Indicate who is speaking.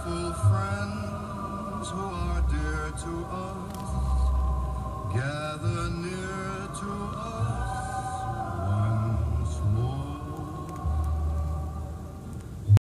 Speaker 1: faithful friends who are dear to us, gather near to us.